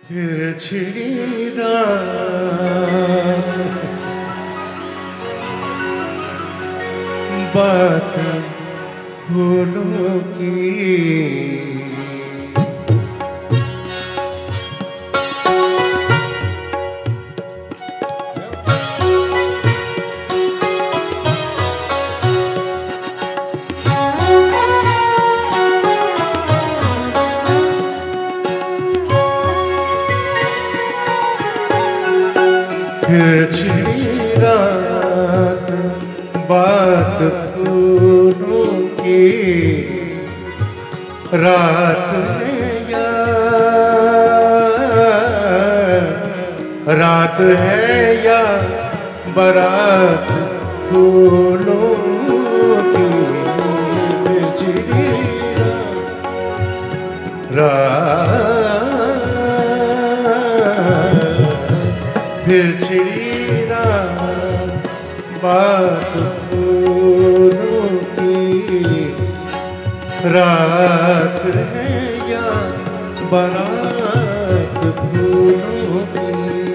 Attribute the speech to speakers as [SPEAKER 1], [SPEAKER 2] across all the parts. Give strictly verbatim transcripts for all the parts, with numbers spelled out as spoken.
[SPEAKER 1] फिर छिड़ी रात बात फूलों की, फिर छिड़ी रात बात फूलों की, रात है या रात है या बारात फूलों की। फिर छिड़ी रात फिर छिड़ी रात बात फूलों की, रात है या बारात फूलों की।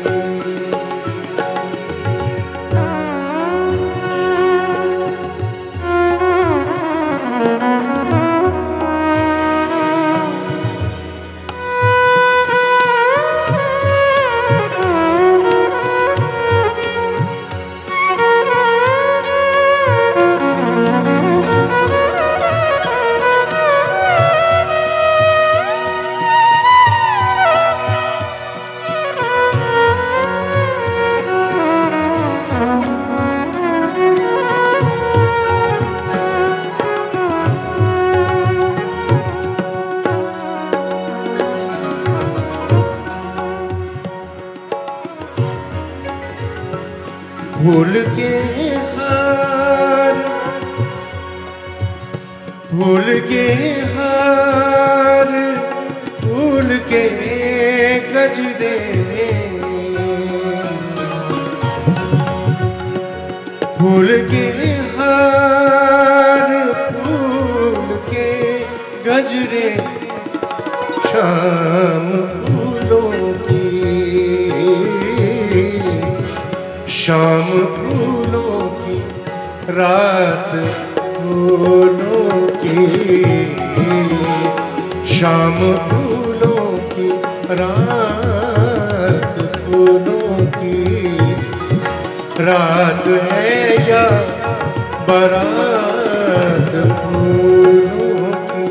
[SPEAKER 1] फूल के हार फूल के हार फूल के गजरे, फूल के हार फूल के गजरे, शाम फूलों की, शाम फूलों की, रात फूलों की, शाम फूलों की, रात फूलों की। रात है या बारात फूलों की।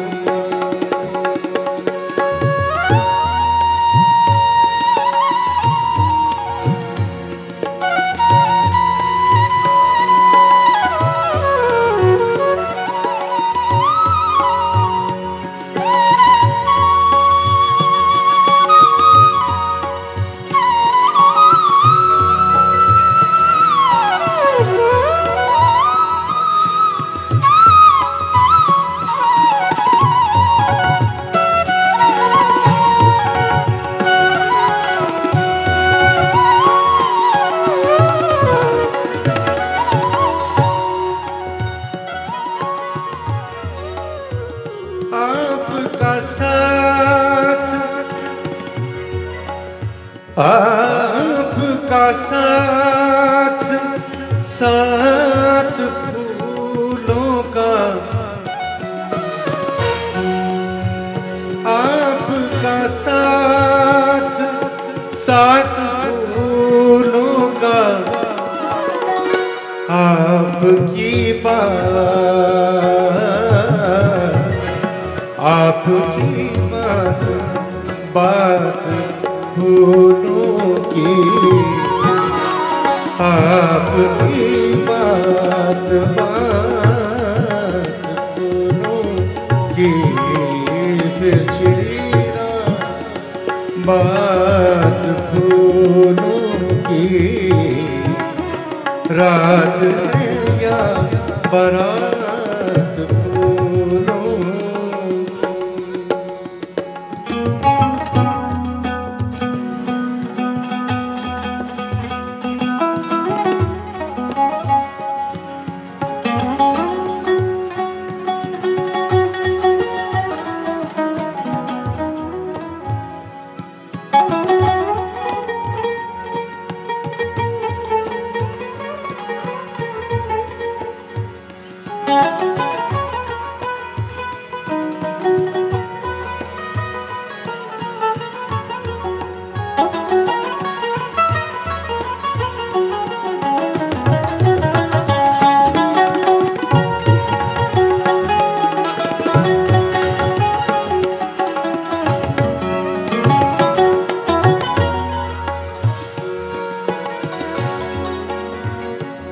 [SPEAKER 1] आपका साथ आपका साथ साथ फूलों का, आपका साथ साथ फूलों का, आपकी बात आपकी बात बात फूलों की, आपकी बात बात फूलों की। फिर छिड़ी रात बात फूलों की, रात है या बारात फूलों।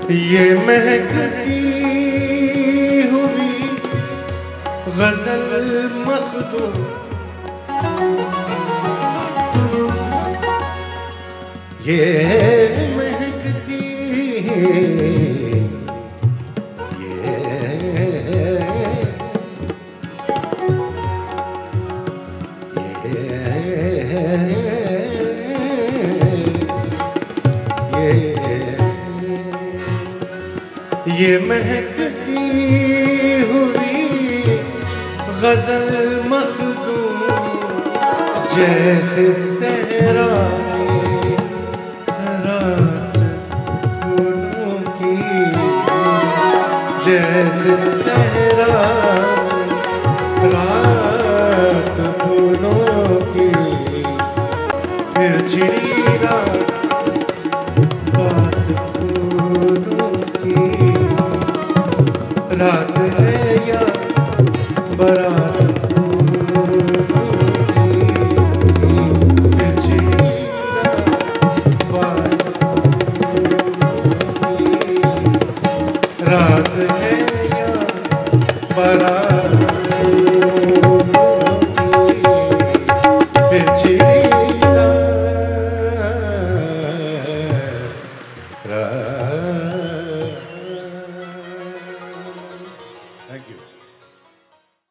[SPEAKER 1] ये महकती हुई गजल मखदूम ये महकती ये ये महकती हुई गजल मखदूम जैसे सहरा रात फूलों की जैसे सहरा रात फूलों की फिर छिड़ी रात बात फूलों की रात है या बारात फूलों की फिर छिड़ी रात बात फूलों की रात है या बारात Thank you.